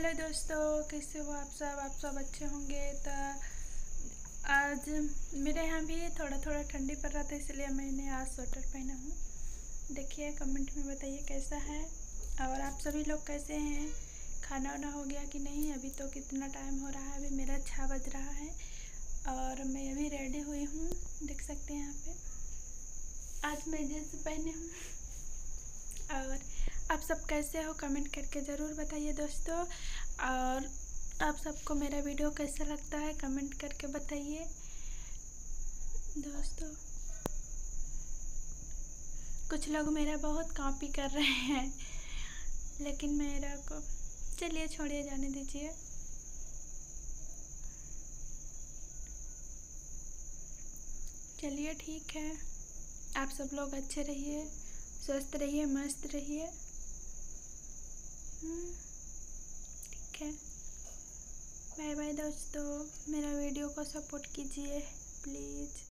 Hello दोस्तों, कैसे हो आप सब अच्छे होंगे। तो आज मेरे यहाँ भी थोड़ा थोड़ा ठंडी पड़ रहा था, इसलिए मैंने आज स्वेटर पहना हूँ। देखिए, कमेंट में बताइए कैसा है और आप सभी लोग कैसे हैं। खाना वाना हो गया कि नहीं? अभी तो कितना टाइम हो रहा है, अभी मेरा 6 बज रहा है और मैं अभी रेडी हुई हूँ। देख सकते हैं यहाँ पे आज मैं जींस पहने हूँ। और आप सब कैसे हो कमेंट करके ज़रूर बताइए दोस्तों। और आप सबको मेरा वीडियो कैसा लगता है कमेंट करके बताइए दोस्तों। कुछ लोग मेरा बहुत कॉपी कर रहे हैं, लेकिन मेरा को चलिए छोड़िए, जाने दीजिए। चलिए ठीक है, आप सब लोग अच्छे रहिए, स्वस्थ रहिए, मस्त रहिए। ठीक है, बाय बाय दोस्तों। मेरा वीडियो को सपोर्ट कीजिए प्लीज़।